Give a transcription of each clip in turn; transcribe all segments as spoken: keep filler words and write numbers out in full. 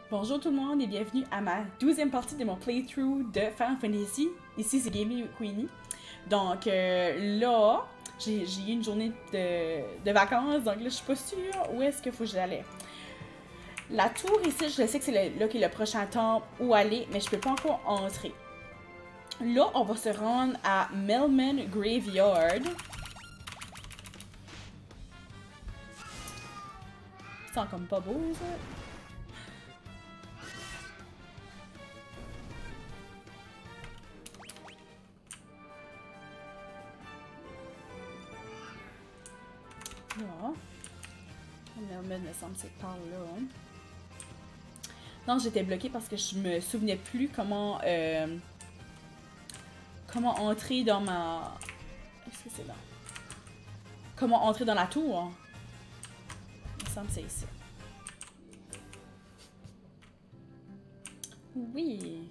Bonjour tout le monde et bienvenue à ma douzième partie de mon playthrough de Final Fantasy. Ici c'est Gaming Queenie. Donc euh, là, j'ai eu une journée de, de vacances, donc là je suis pas sûre où est-ce qu'il faut que j'allais. La tour ici, je sais que c'est là qui est le prochain temps où aller, mais je peux pas encore entrer. Là, on va se rendre à Melman Graveyard. C'est comme pas beau ça. Là. Melman me semble c'est par là. Hein. Non, j'étais bloquée parce que je me souvenais plus comment euh, comment entrer dans ma... Est-ce que c'est là? Comment entrer dans la tour? Il me semble que c'est ici. Oui.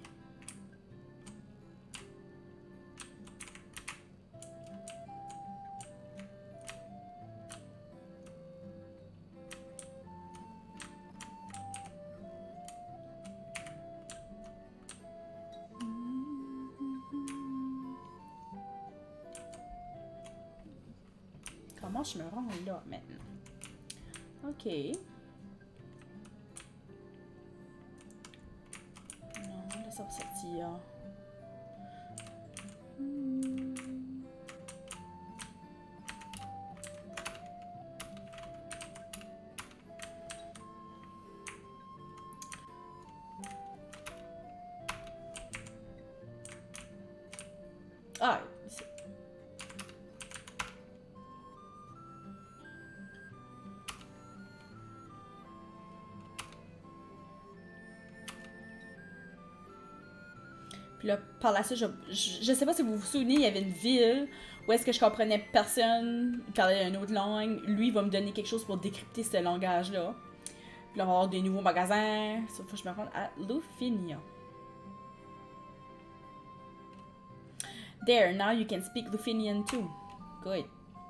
Comment je me rends là maintenant? Ok. Non, là ça va sortir. Hmm. Ah, ici. Puis là, par la suite, je, je, je sais pas si vous vous souvenez, il y avait une ville où est-ce que je comprenais personne, il parlait une autre langue. Lui, il va me donner quelque chose pour décrypter ce langage-là. Puis là, on va avoir des nouveaux magasins. Sauf que je me rende à Lufinia. There, now you can speak Lufinian too. Good.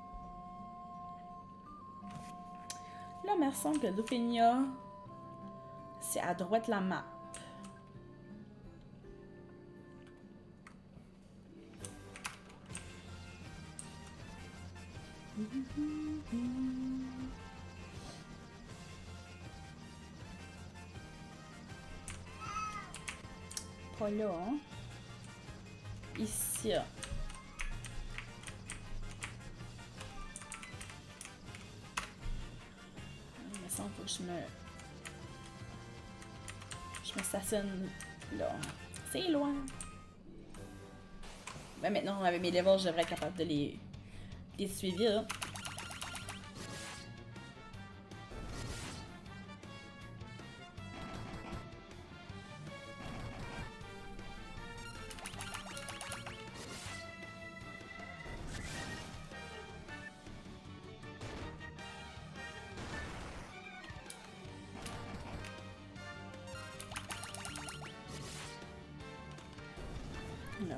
Là, il me semble que Lufinia, c'est à droite de la map. Pas là, hein? Ici. Il me semble que je me... Je me stationne là. C'est loin. Ben maintenant, avec mes levels, je devrais être capable de les, les suivre. Là.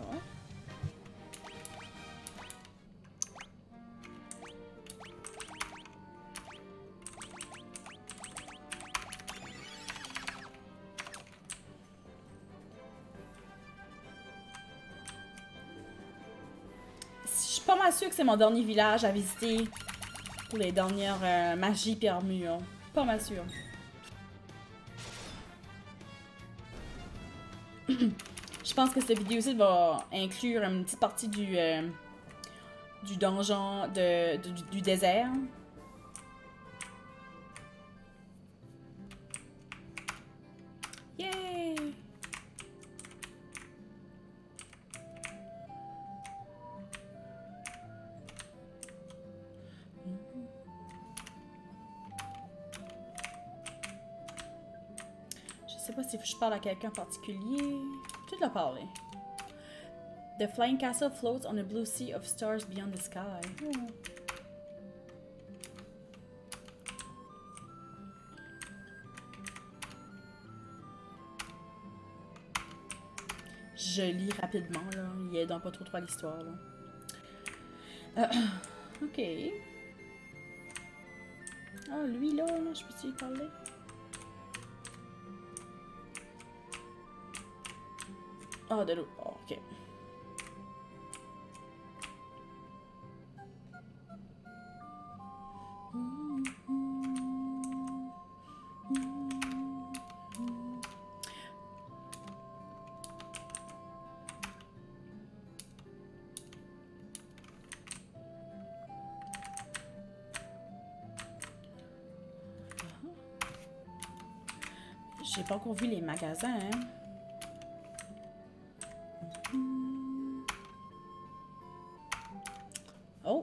Je suis pas mal sûre que c'est mon dernier village à visiter pour les dernières euh, magies et armures. Pas mal sûre. Je pense que cette vidéo-ci va inclure une petite partie du, euh, du donjon de, de, du, du désert. Yay! Je sais pas si je parle à quelqu'un en particulier. Tu dois parler. The flying castle floats on a blue sea of stars beyond the sky. Oh. Je lis rapidement, là. Il est dans pas trop trop à l'histoire, là. Euh, ok. Ah, lui, là, là je peux-tu y parler? Ah, de l'eau. Oh, ok. J'ai pas encore vu les magasins, hein. Oh!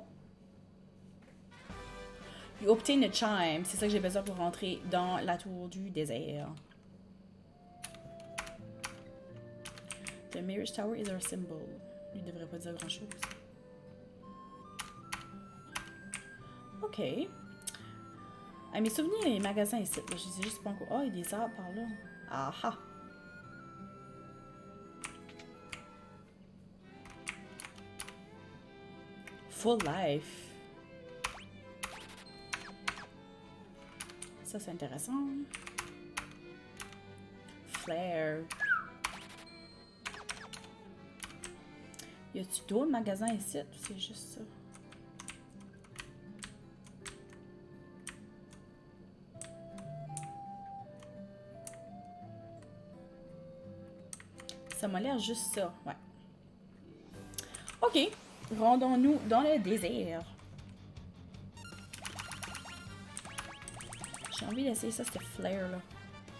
You obtain a chime. C'est ça que j'ai besoin pour rentrer dans la tour du désert. The Mirage Tower is our symbol. Il devrait pas dire grand chose. Ok. À mes souvenirs, les magasins ici. Je sais juste pas encore. Oh, il y a des arbres par là. Ah ah! Full life. Ça, c'est intéressant. Flare. Y a-tu d'autres magasins ici? C'est juste ça. Ça m'a l'air juste ça, ouais. Ok, rendons-nous dans le désert. J'ai envie d'essayer ça, ce flare là.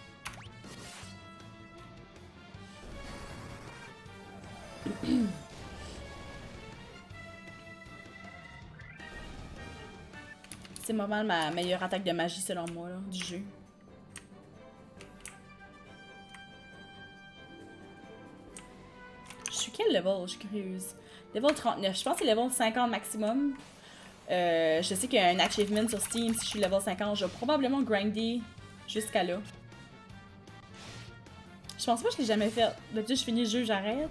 C'est vraiment ma meilleure attaque de magie selon moi, là, du jeu. Je suis quel level? Je suis curieuse. Level trente-neuf. Je pense que c'est level cinquante maximum. Euh, je sais qu'il y a un achievement sur Steam. Si je suis level cinquante, je vais probablement grinder jusqu'à là. Je pense pas que je l'ai jamais fait. Depuis que je finis le jeu, j'arrête.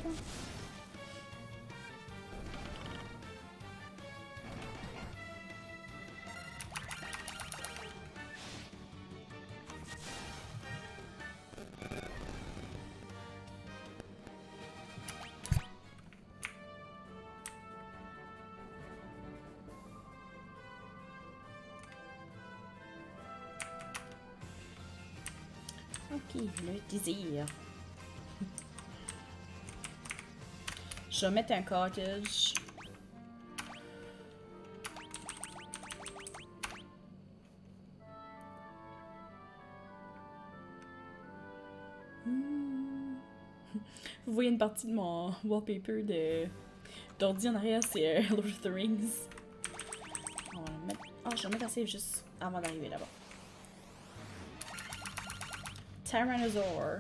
Ok, le désir. Je vais mettre un cottage. Vous voyez une partie de mon wallpaper de d'ordi en arrière, c'est euh, Lord of the Rings. On va mettre... Oh, je vais mettre un save juste avant d'arriver là-bas. Tyrannosaur.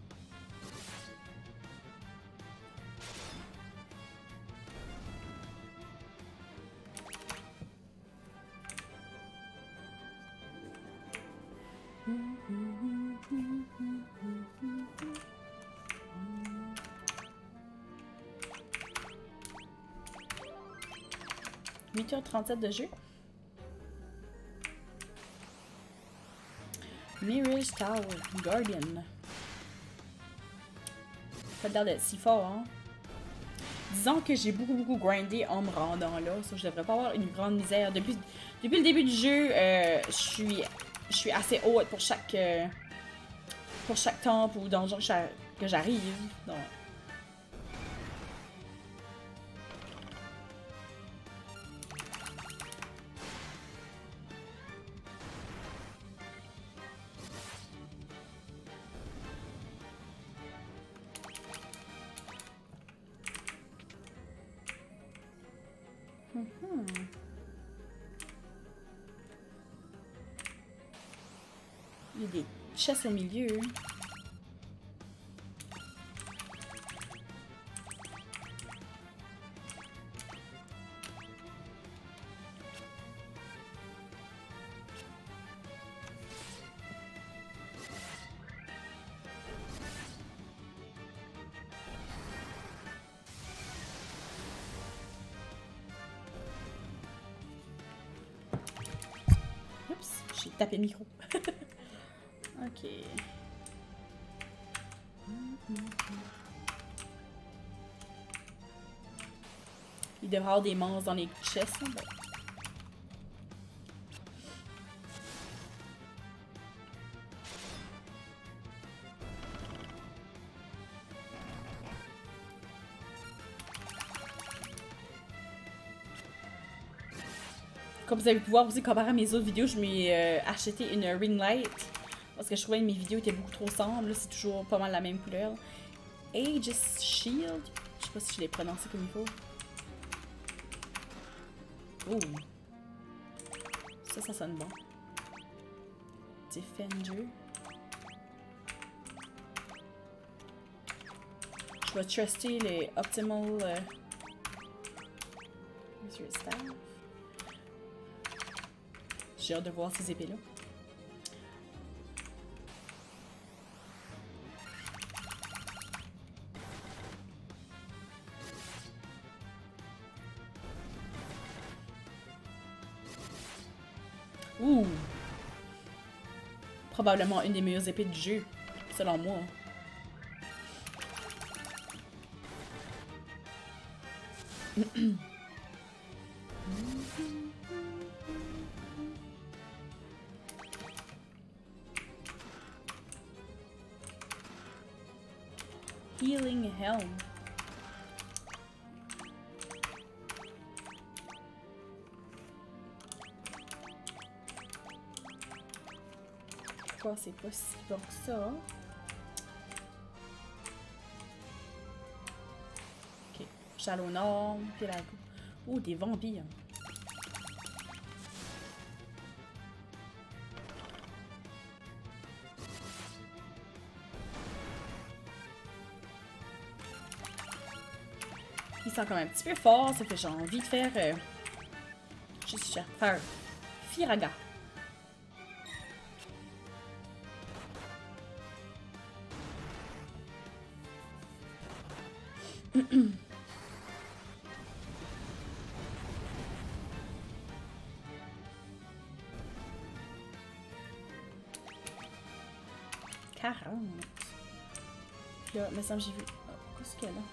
huit heures trente-sept de jeu. Mirage Tower, Guardian. Pas l'air d'être si fort, hein? Disons que j'ai beaucoup beaucoup grindé en me rendant là, so je devrais pas avoir une grande misère. Depuis, depuis le début du jeu, euh, je suis je suis assez haute pour chaque euh, pour chaque temple ou donjon que j'arrive. Donc. Mm-hmm. Il y a des chests au milieu. J'ai tapé le micro. Ok. il devrait y avoir des monstres dans les chests. Là, ben. Comme vous avez pu voir aussi, comparé à mes autres vidéos, je m'ai euh, acheté une ring light. Parce que je trouvais que mes vidéos étaient beaucoup trop sombres. Là, c'est toujours pas mal la même couleur. Aegis Shield. Je sais pas si je l'ai prononcé comme il faut. Oh. Ça, ça sonne bon. Defender. Je vais truster les Optimal euh... Staff. J'ai hâte de voir ces épées-là. Ouh! Probablement une des meilleures épées du jeu, selon moi. Healing Helm. Pourquoi c'est pas si bon que ça? Ok. Chalot Nord, puis la... Oh, des vampires. Il sent quand même un petit peu fort, ça fait j'ai envie de faire... Euh, juste faire... Firaga. quarante. Là, mais ça j'ai vu... Oh, qu'est-ce qu'il y a là?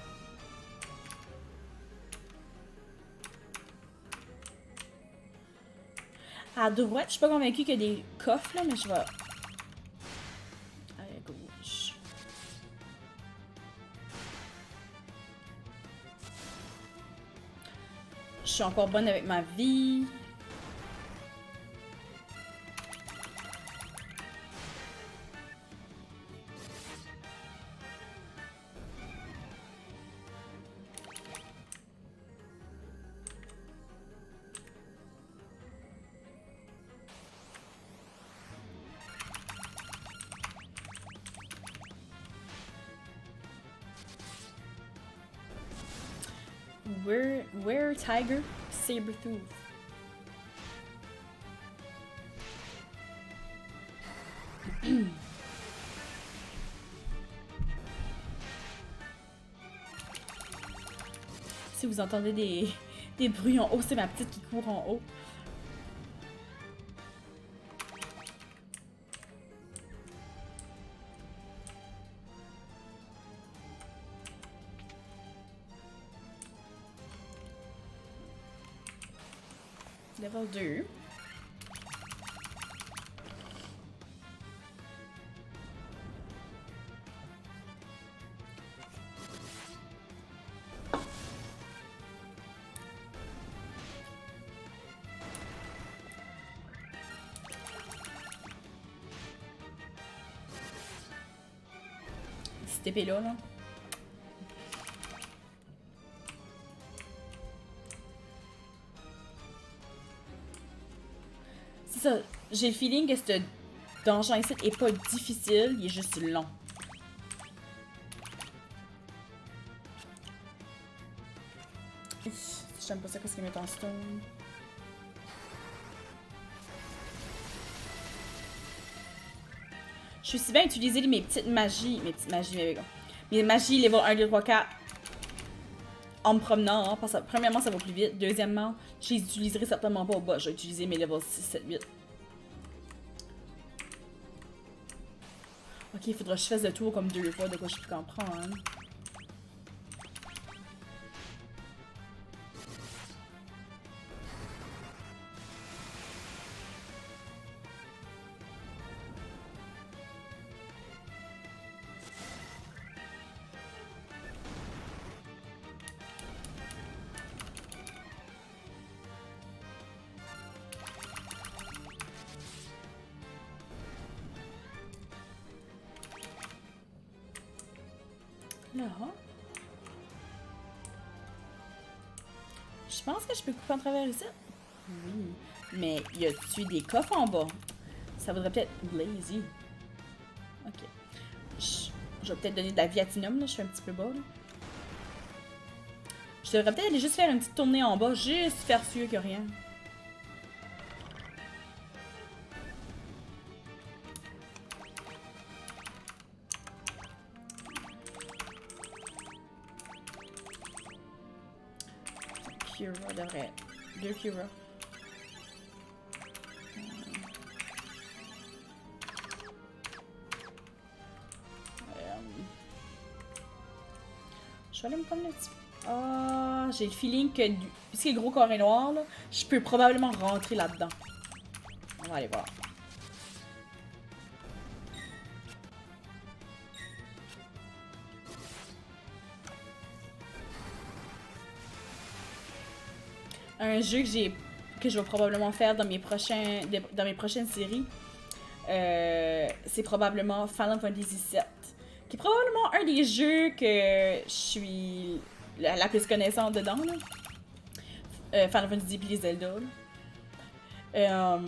À droite, je suis pas convaincue qu'il y a des coffres là, mais je vais... À gauche. Je suis encore bonne avec ma vie. Where, where Tiger, Sabertooth. Si vous entendez des, des bruits en haut, c'est ma petite qui court en haut. Level deux. Cette épée-là, là. C'est ça. J'ai le feeling que ce donjon ici est pas difficile, il est juste long. J'aime pas ça, qu'est-ce qu'ils mettent en stone. Je suis si bien utiliser mes petites magies, mes petites magies, mes, mes magies level un, deux, trois, quatre en me promenant, hein, parce que premièrement ça va plus vite, deuxièmement je les utiliserai certainement pas au bas, je vais utiliser mes levels six, sept, huit. Ok, il faudra que je fasse le tour comme deux fois, de quoi je peux comprendre. Là. Je pense que je peux couper en travers ici. Oui. Mais y a-tu des coffres en bas? Ça vaudrait peut-être Blazy. Ok. Je, je vais peut-être donner de la viatinum, là. Je suis un petit peu bas, là. Je devrais peut-être aller juste faire une petite tournée en bas, juste faire sûr que rien. Cura devrait. Deux Cura. Je vais aller me promener un petit peu. Ah, j'ai le feeling que, du... puisque le gros carré noir, là, je peux probablement rentrer là-dedans. On va aller voir. Un jeu que j'ai que je vais probablement faire dans mes prochains dans mes prochaines séries, euh, c'est probablement Final Fantasy sept, qui est probablement un des jeux que je suis la, la plus connaissante dedans, là. Euh, Final Fantasy puis les Zelda, là. Euh,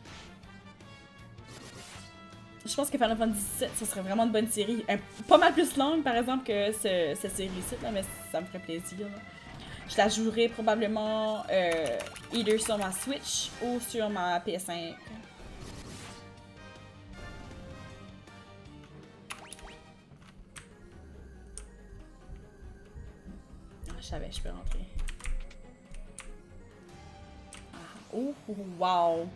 je pense que Final Fantasy sept, ce serait vraiment une bonne série. Un, pas mal plus longue, par exemple, que ce, cette série-ci, là, mais ça me ferait plaisir, là. Je la jouerai probablement euh, either sur ma Switch ou sur ma P S cinq. Ah, je savais, je peux rentrer. Ah, oh, wow!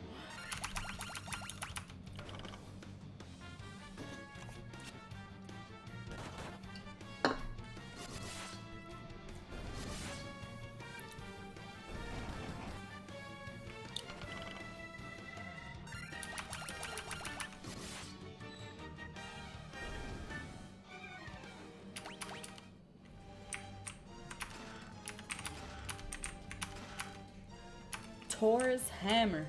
Thor's Hammer.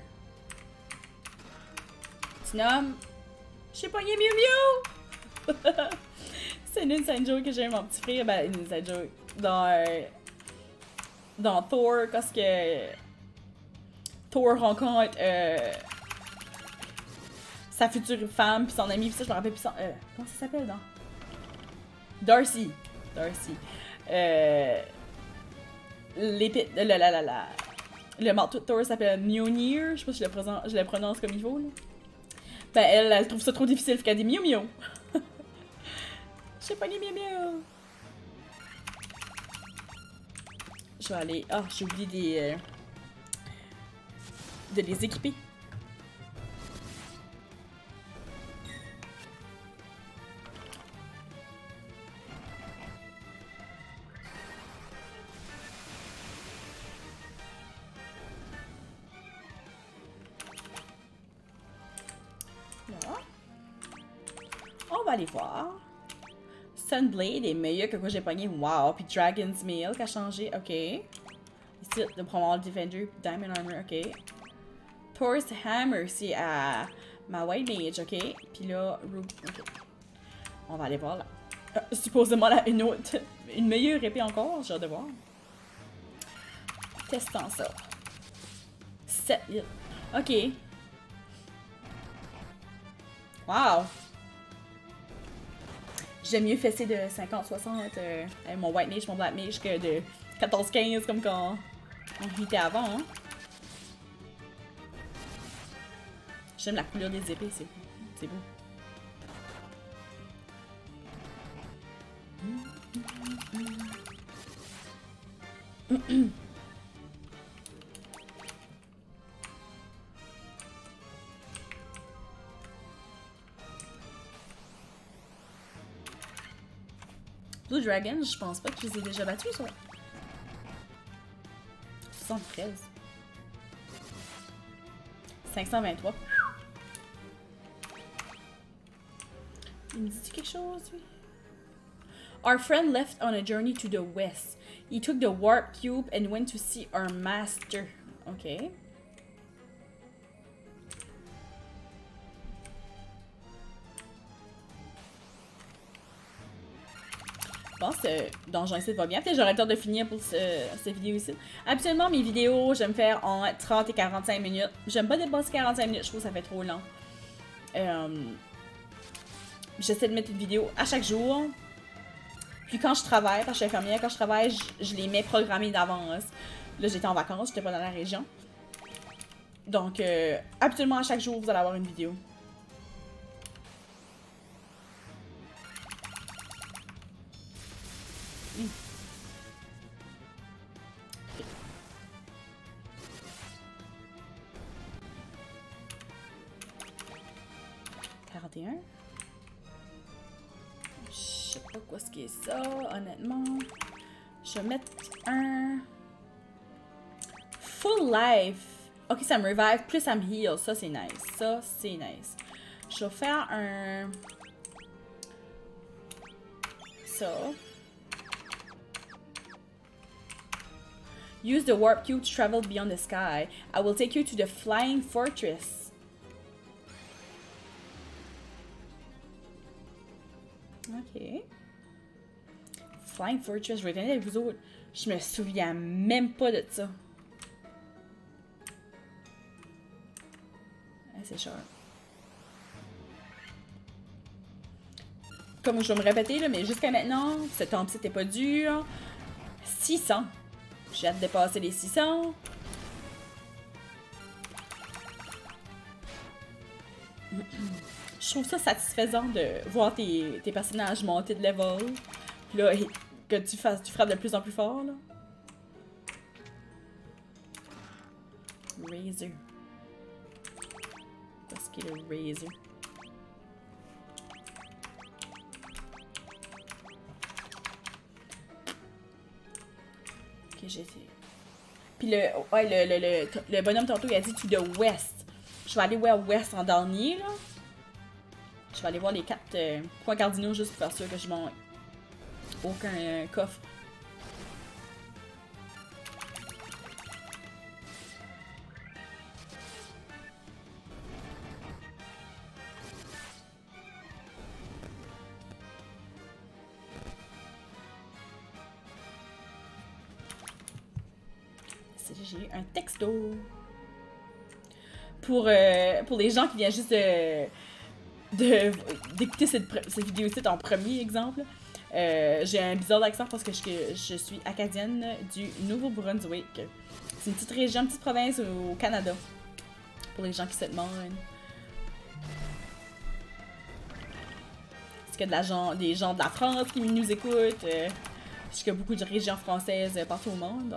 Tu nommes? J'ai pogné Mew Mew! C'est une inside joke que j'ai mon petit frère. Ben, une inside joke. Dans, euh, dans Thor, parce que Thor rencontre euh, sa future femme puis son ami. Puis ça, je me rappelle plus son. Euh, comment ça s'appelle, non? Darcy. Darcy. Euh. L'épée. La la la la. Le marteau de Thor s'appelle Mjolnir. Je sais pas si je le, présente, je le prononce comme il faut, là. Ben, elle, elle trouve ça trop difficile, fait qu'elle dit Mew Mew. J'ai pas les Mew Mew. Je vais aller. Ah, j'ai oublié des. Euh, de les équiper. On va aller voir. Sunblade est meilleur que quoi j'ai pogné. Wow. Puis Dragon's Mail qui a changé. Ok. Ici, de prendre le Defender. Diamond Armor. Ok. Thor's Hammer, c'est à ma White Mage. Ok. Puis là, Ruby. Ok. On va aller voir là. Euh, supposément là, une autre. Une meilleure épée encore. J'ai hâte de voir. Testons ça. sept. Ok. Wow. J'aime mieux fesser de cinquante soixante euh, avec mon White Mage, mon Black Mage que de quatorze quinze comme quand on était avant. Hein. J'aime la couleur des épées, c'est c'est beau. Blue Dragon, je pense pas que je les ai déjà battus, ça. soixante-treize. cinq cent vingt-trois. Il me dit quelque chose, lui? Our friend left on a journey to the west. He took the warp cube and went to see our master. Ok. pense que Donjon ici va bien. Peut-être j'aurais le temps de finir pour ce, cette vidéo ici. Habituellement, mes vidéos, j'aime faire en trente et quarante-cinq minutes. J'aime pas dépasser quarante-cinq minutes, je trouve que ça fait trop long. Euh, J'essaie de mettre une vidéo à chaque jour. Puis quand je travaille, parce que je suis infirmière, quand je travaille, je, je les mets programmées d'avance. Là, j'étais en vacances, j'étais pas dans la région. Donc, euh, habituellement, à chaque jour, vous allez avoir une vidéo. Mmh. Okay. quarante et un. Je sais pas quoi ce qui est ça, honnêtement. Je vais mettre un... Full life. Ok, ça me revive, plus ça me heal. Ça, c'est nice. Ça, c'est nice. Je vais faire un... Ça. Use the warp cube to travel beyond the sky. I will take you to the flying fortress. Ok. Flying fortress, je vais être avec vous autres. Je me souviens même pas de ça. C'est cher. Comme je vais me répéter, là, mais jusqu'à maintenant, ce temps-ci n'était pas dur. six cents. J'ai hâte de dépasser les six cents. Je trouve ça satisfaisant de voir tes, tes personnages monter de level. Puis là, que tu fasses, tu frappes de plus en plus fort, là. Razor. Qu'est-ce qu'il est le Razor? Ok, j'ai été. Puis le, ouais, le, le, le, le bonhomme tantôt, il a dit to the west. Je vais aller voir west en dernier, là. Je vais aller voir les quatre euh, points cardinaux juste pour faire sûr que je manque aucun euh, coffre. J'ai eu un texto. Pour, euh, pour les gens qui viennent juste de d'écouter cette, cette vidéo-ci en premier exemple, euh, j'ai un bizarre d'accent parce que je, je suis acadienne du Nouveau-Brunswick. C'est une petite région, une petite province au Canada. Pour les gens qui se demandent. Est-ce qu'il y a de la gens, des gens de la France qui nous écoutent? Euh, Est-ce qu'il y a beaucoup de régions françaises partout au monde?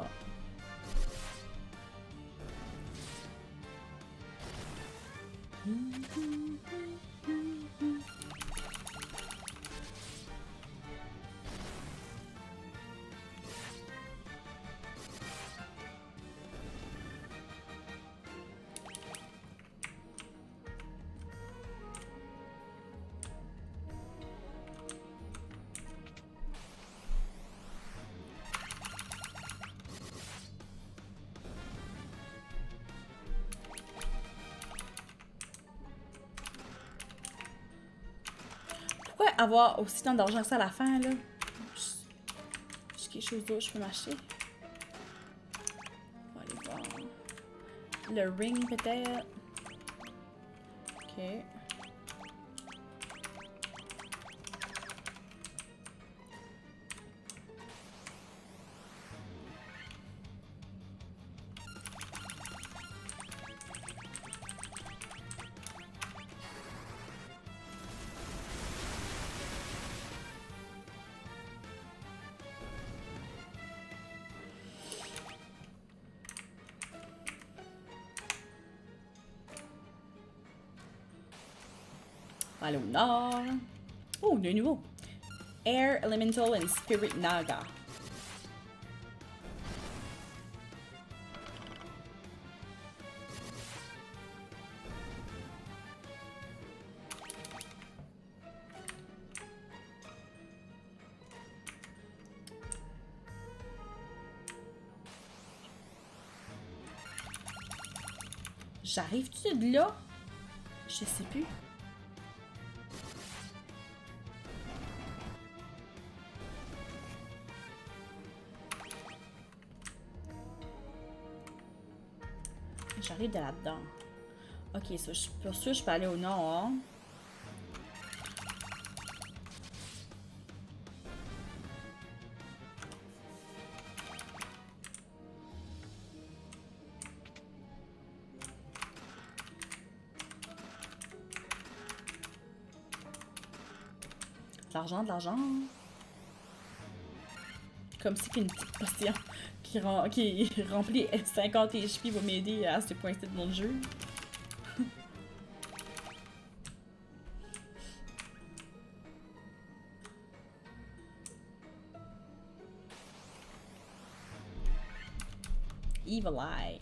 Pourquoi avoir aussi tant d'argent que ça à la fin, là? J'ai quelque chose d'autre que je peux m'acheter. On va aller voir. Le ring, peut-être. Ok. Aller au nord. Oh, de nouveau. Air, Elemental and Spirit Naga. J'arrive-tu de là? Je sais plus. J'arrive de là-dedans. Ok, ça, je, pour sûr, je peux aller au nord. De l'argent, de l'argent. Comme si qu'une petite potion qui, rem qui remplit cinquante H P va m'aider à ce point-ci de mon jeu. Evil Eye.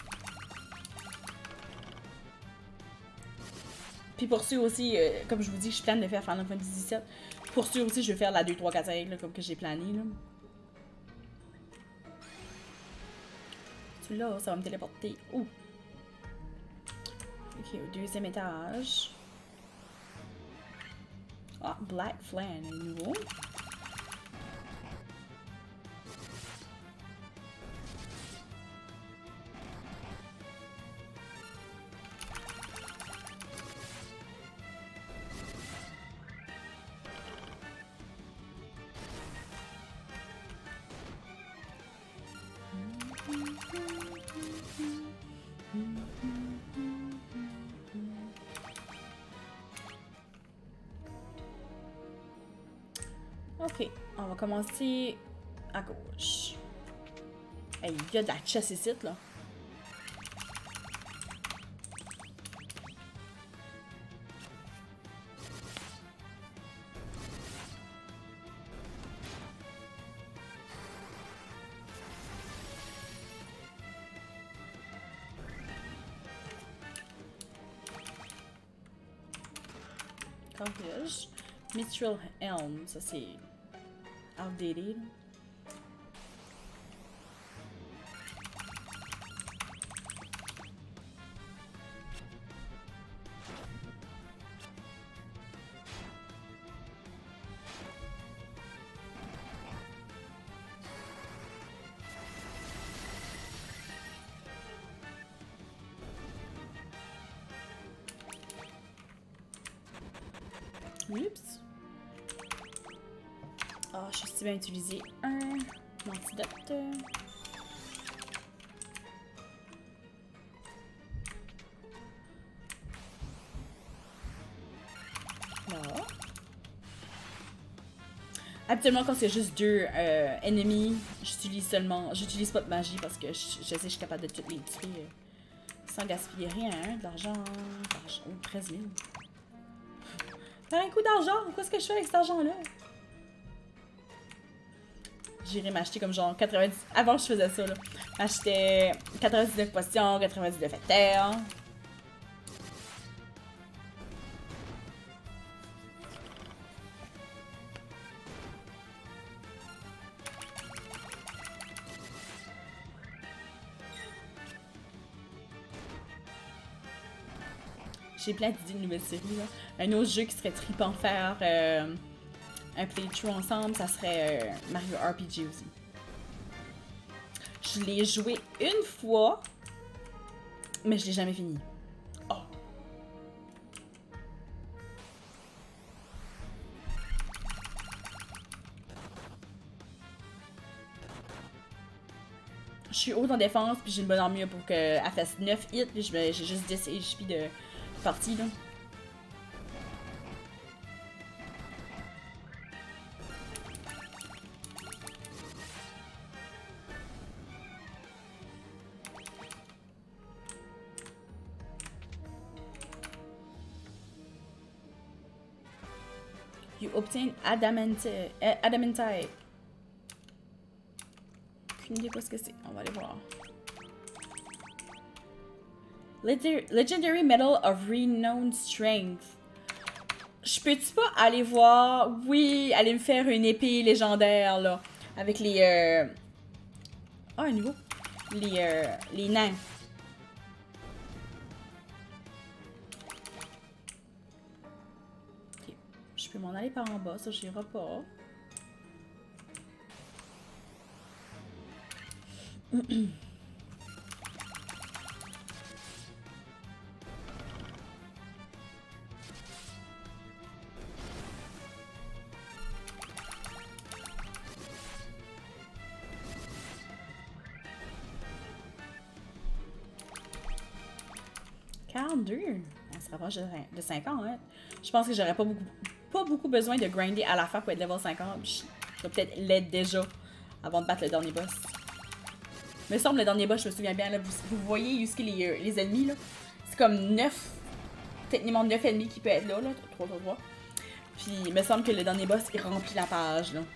Puis pour ceux aussi, euh, comme je vous dis, je plane de faire Final Fantasy dix-sept. Pour ceux aussi, je vais faire la deux, trois, quatre, cinq, là, comme que j'ai plané. Là. Celui-là, ça va me téléporter. Ouh! Ok, au deuxième étage. Ah, Black Flan, à nouveau. Ok, on va commencer à gauche. Hey, il y a de la chasse ici, là. Cottage. Mithril Elm, ça c'est outdated. Oups. Ah, oh, je suis si bien utilisé un antidote. Là. Habituellement, quand c'est juste deux euh, ennemis, j'utilise seulement. J'utilise pas de magie parce que je, je sais que je suis capable de toutes les tuer euh, sans gaspiller rien. Hein, de l'argent. Oh, treize mille. Un coup d'argent! Qu'est-ce que je fais avec cet argent-là? J'irais m'acheter comme genre quatre-vingt-dix... Avant, je faisais ça, là. M'achetais quatre-vingt-dix-neuf potions, quatre-vingt-dix-neuf hectares. J'ai plein d'idées de nouvelles séries, là. Un autre jeu qui serait trippant faire euh, un playthrough ensemble, ça serait euh, Mario R P G aussi. Je l'ai joué une fois, mais je l'ai jamais fini. Oh! Je suis haute en défense, puis j'ai une bonne armure pour qu'elle fasse neuf hits, puis j'ai juste dix H P de partie, là. You obtain adamantite. Euh, adamantite. Aucune idée pas ce que c'est. On va aller voir. Legendary Medal of Renowned Strength. Je peux-tu pas aller voir? Oui, aller me faire une épée légendaire, là. Avec les... Euh... Oh, un nouveau. Les, euh... les nains. Ok. Je peux m'en aller par en bas, ça j'irai pas. quarante-deux. On se rapproche de cinquante. Je pense que j'aurais pas beaucoup, pas beaucoup besoin de grinder à la fin pour être level cinquante. Je vais peut-être l'être déjà avant de battre le dernier boss. Me semble le dernier boss, je me souviens bien, là, vous, vous voyez où les, les ennemis, là. C'est comme neuf, techniquement neuf ennemis qui peuvent être là, là, trois, trois, trois. Puis il me semble que le dernier boss, il remplit la page, là.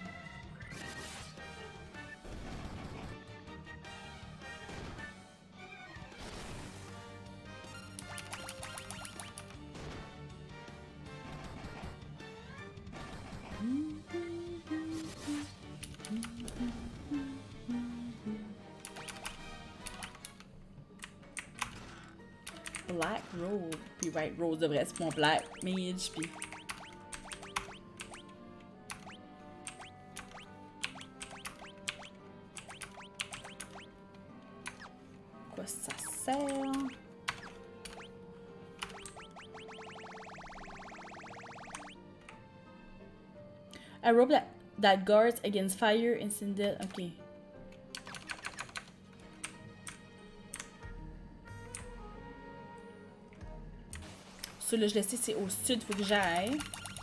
Black Robe, puis White Rose devrait être mon Black Mage, puis... Quoi ça sert? A robe that, that guards against fire, instant death, ok. Ça, là, je le sais, c'est au sud, faut que j'aille.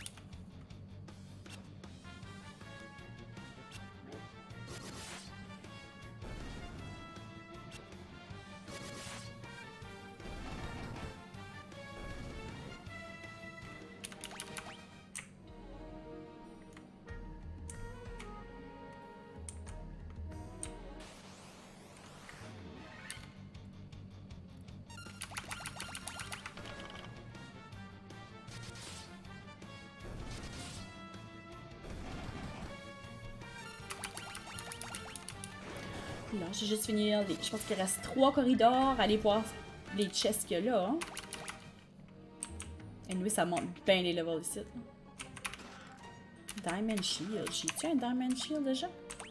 Là, j'ai juste fini les... Je pense qu'il reste trois corridors. Allez voir les chests qu'il y a là. Hein. Et oui, ça monte bien les levels ici. Diamond Shield. J'ai-tu un Diamond Shield déjà?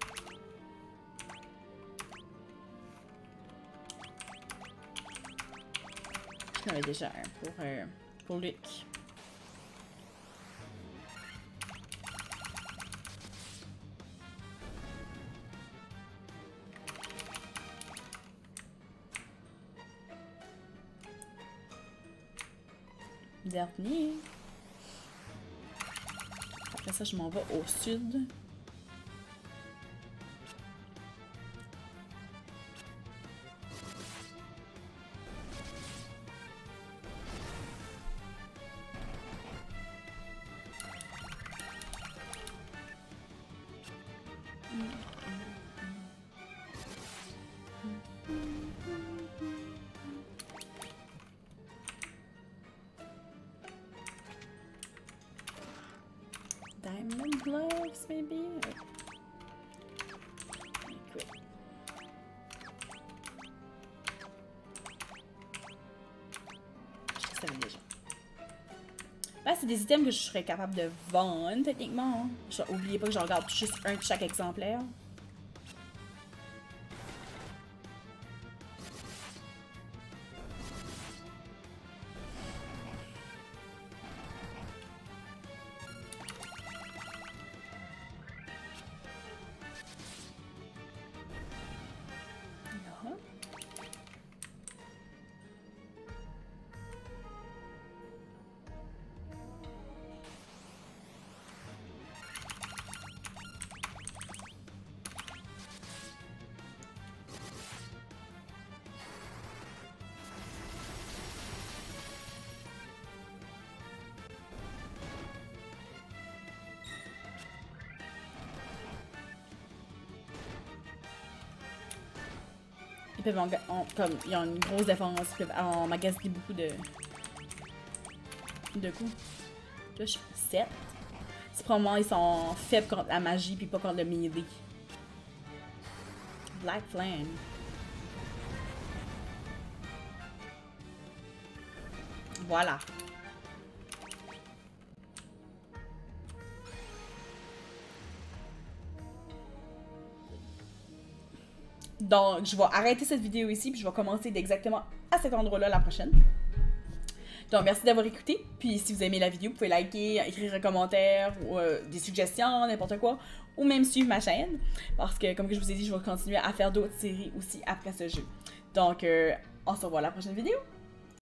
J'en avais déjà un pour, euh, pour Luc. Dernier. Après ça, je m'en vais au sud. Diamond gloves, maybe? Equip. Je savais déjà. Ben, c'est des items que je serais capable de vendre, techniquement. Hein. Oubliez pas que je regarde juste un de chaque exemplaire. Ils peuvent en, en, comme ils ont une grosse défense, ils peuvent emmagasiner beaucoup de de coups. Là je suis sept. C'est probablement ils sont faibles contre la magie puis pas contre le melee. Black Flame. Voilà. Donc, je vais arrêter cette vidéo ici, puis je vais commencer d'exactement à cet endroit-là la prochaine. Donc, merci d'avoir écouté. Puis, si vous aimez la vidéo, vous pouvez liker, écrire un commentaire, ou euh, des suggestions, n'importe quoi, ou même suivre ma chaîne. Parce que, comme je vous ai dit, je vais continuer à faire d'autres séries aussi après ce jeu. Donc, euh, on se revoit à la prochaine vidéo.